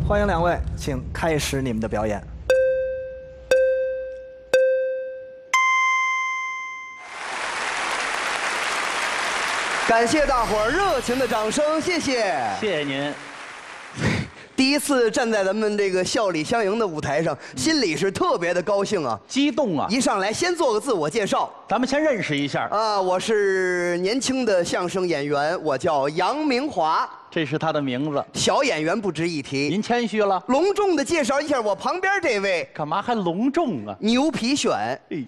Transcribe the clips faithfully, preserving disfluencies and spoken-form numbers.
欢迎两位，请开始你们的表演。 感谢大伙儿热情的掌声，谢谢， 谢谢您。 第一次站在咱们这个笑里相迎的舞台上，心里是特别的高兴啊， 激动啊！ 一上来先做个自我介绍， 咱们先认识一下啊，我是年轻的相声演员，我叫杨明华， 这是他的名字。 小演员不值一提。 您谦虚了。 隆重的介绍一下我旁边这位， 干嘛还隆重啊？ 牛皮癣。 哎，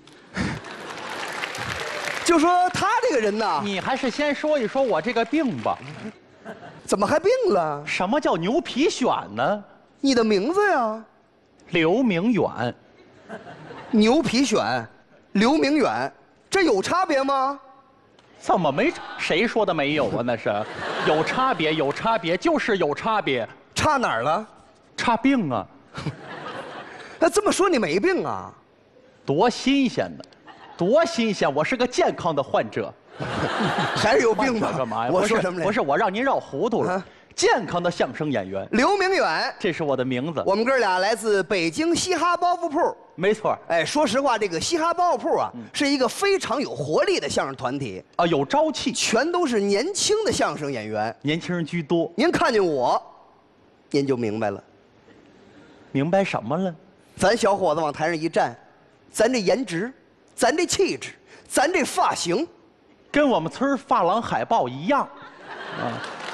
就说他这个人呐， 你还是先说一说我这个病吧。 怎么还病了？ 什么叫牛皮癣呢？ 你的名字呀？ 刘明远。 牛皮癣，刘明远，这有差别吗？ 怎么没？谁说的没有啊？那是有差别，有差别，就是有差别。 差哪儿了？ 差病啊！ 那这么说你没病啊？ 多新鲜呢，多新鲜！我是个健康的患者。 还是有病吧？ 干嘛呀？ 我说什么来着？ 不是，我让您绕糊涂了。啊、健康的相声演员刘明远， 这是我的名字。 我们哥俩来自北京嘻哈包袱铺。 没错。 哎，说实话，这个嘻哈包袱铺啊，嗯、是一个非常有活力的相声团体啊，有朝气， 全都是年轻的相声演员， 年轻人居多。 您看见我，您就明白了。 明白什么了？ 咱小伙子往台上一站，咱这颜值，咱这气质，咱这发型。 跟我们村发廊海报一样，啊！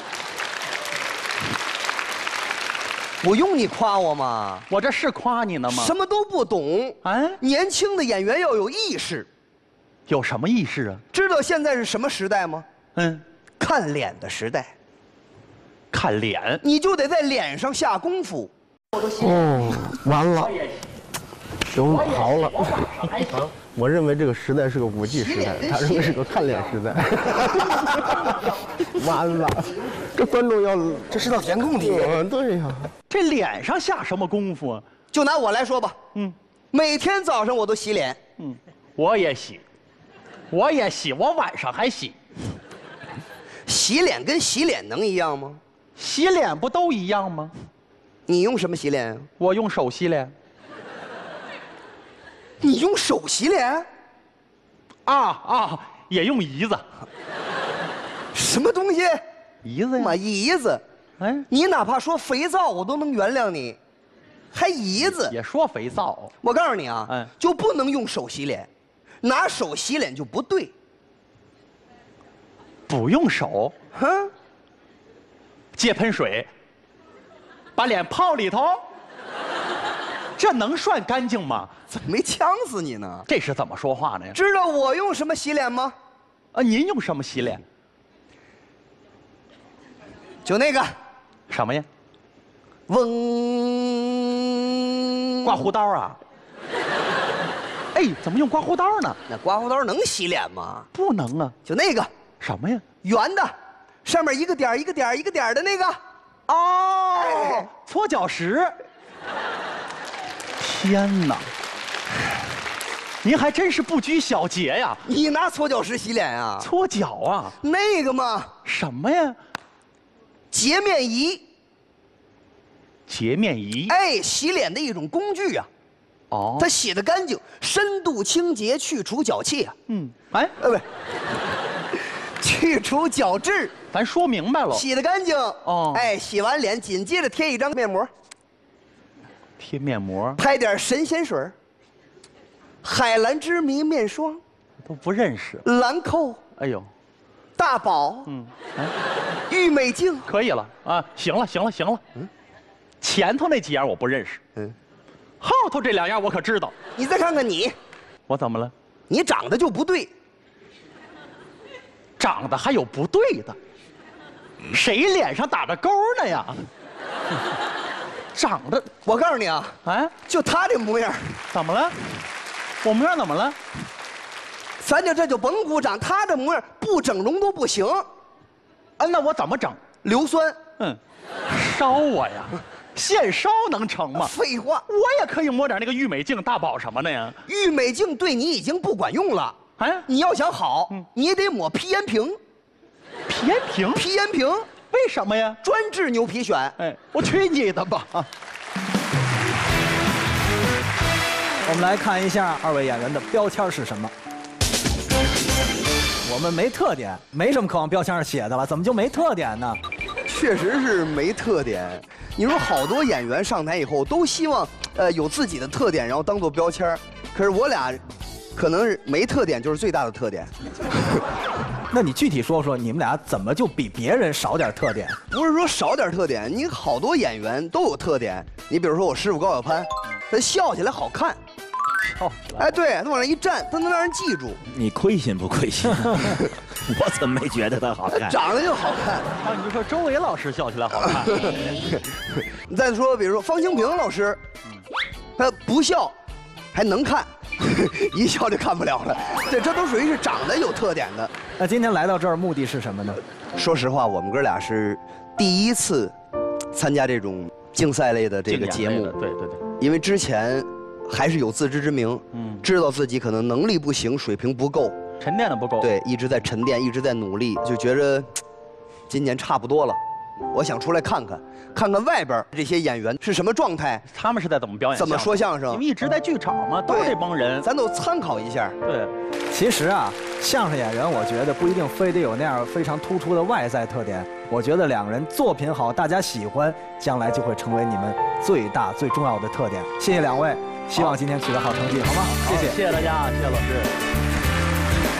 不用你夸我吗？ 我这是夸你呢吗？ 什么都不懂啊！年轻的演员要有意识， 有什么意识啊？ 知道现在是什么时代吗？嗯，看脸的时代。 看脸， 你就得在脸上下功夫。 哦，完了，熊逃了。我认为这个时代是个五 G 时代，他认为是个看脸时代。完了，这观众要这是道填空题。 嗯，对呀。 这脸上下什么功夫啊？ 就拿我来说吧，嗯，每天早上我都洗脸， 嗯，我也洗，我也洗，我晚上还洗。 洗脸跟洗脸能一样吗？ 洗脸不都一样吗？ 你用什么洗脸啊？ 我用手洗脸。 你用手洗脸？ 啊啊，也用胰子。 什么东西？ 胰子呀？ 妈，胰子！哎，你哪怕说肥皂，我都能原谅你，还胰子？ 也说肥皂。 我告诉你啊，嗯，就不能用手洗脸，拿手洗脸就不对。 不用手？哼？接盆水，把脸泡里头。这能算干净吗？ 怎么没呛死你呢？ 这是怎么说话呢？ 知道我用什么洗脸吗？ 啊，您用什么洗脸？ 就那个， 什么呀？ 嗡， 刮胡刀啊！哎，怎么用刮胡刀呢？ 那刮胡刀能洗脸吗？ 不能啊！ 就那个什么呀？ 圆的，上面一个点一个点一个点的那个。 哦，哎、搓脚石。天哪！您还真是不拘小节呀！ 你拿搓脚石洗脸啊？ 搓脚啊？ 那个嘛？ 什么呀？ 洁面仪。 洁面仪？ 哎，洗脸的一种工具啊。哦。它洗得干净，深度清洁，去除脚气啊。嗯。哎，呃，不，去除角质。 咱说明白了。 洗得干净。哦。哎，洗完脸，紧接着贴一张面膜。 贴面膜， 拍点神仙水，海蓝之谜面霜， 都不认识。 兰蔻， 哎呦， 大宝，嗯，哎，郁美净， 可以了啊！行了，行了，行了。嗯，前头那几样我不认识，嗯，后头这两样我可知道。 你再看看你， 我怎么了？ 你长得就不对， 长得还有不对的，谁脸上打着勾呢呀？长得， 我告诉你啊，哎，就他这模样， 怎么了？我模样怎么了？ 咱就这就甭鼓掌，他这模样不整容都不行。 啊，那我怎么整？ 硫酸， 嗯，烧我呀，现烧能成吗？ 废话， 我也可以抹点那个郁美净、大宝什么的呀。 郁美净对你已经不管用了，哎，你要想好，嗯、你也得抹皮炎平。 皮炎平？ 皮炎平。 为什么呀？ 专治牛皮癣。 哎，我去你的吧！ 我们来看一下二位演员的标签是什么。我们没特点，没什么可往标签上写的了，怎么就没特点呢？ 确实是没特点。你说好多演员上台以后都希望呃有自己的特点，然后当做标签，可是我俩可能是没特点就是最大的特点。 那你具体说说，你们俩怎么就比别人少点特点？ 不是说少点特点，你好多演员都有特点。你比如说我师傅高晓攀，他笑起来好看。 哦， 哎，对他往那一站，他能让人记住。 你亏心不亏心？我怎么没觉得他好看？ 长得就好看。 啊，你就说周伟老师笑起来好看。 你再说，比如说方清平老师，他不笑还能看，一笑就看不了了。对，这都属于是长得有特点的。 那今天来到这儿目的是什么呢？ 说实话，我们哥俩是第一次参加这种竞赛类的这个节目。 对对对。 因为之前还是有自知之明，嗯，知道自己可能能力不行，水平不够， 沉淀的不够。 对，一直在沉淀，一直在努力，就觉着今年差不多了。我想出来看看，看看外边这些演员是什么状态， 他们是在怎么表演， 怎么说相声。 你们一直在剧场嘛，都是这帮人， 咱都参考一下。 对， 其实啊，相声演员我觉得不一定非得有那样非常突出的外在特点。我觉得两个人作品好，大家喜欢，将来就会成为你们最大最重要的特点。谢谢两位，希望今天取得好成绩，好吗？谢谢， 谢谢大家，谢谢老师。